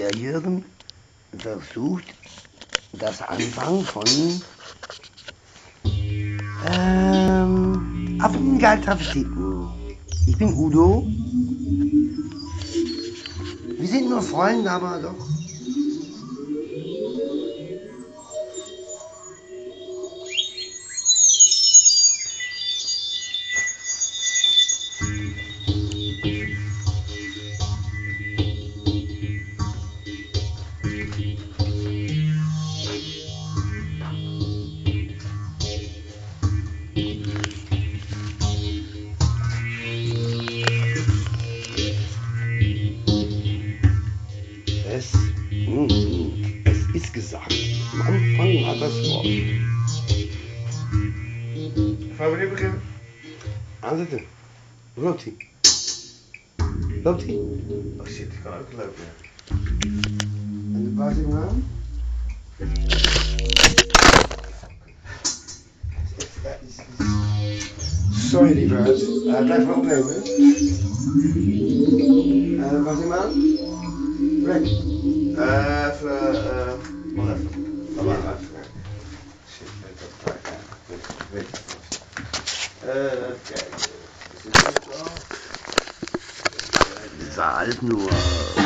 Der Jürgen versucht, das Anfang von Affengeil-Travestiten. Ich bin Udo. Wir sind nur Freunde, aber doch. Es ist gesagt. Am Anfang war das Wort. Gaan we nu beginnen? Aanzetten. Loopt hij? Loopt hij? Oh shit, die kan ook lopen. En de baas hem aan? Sorry lieverd, blijf maar opnemen. Baas hem aan? Rek. Wacht even. Laat maar even. Shit, weet dat daar. Weet het vast. Kijk. Is dit al? Das war alles nur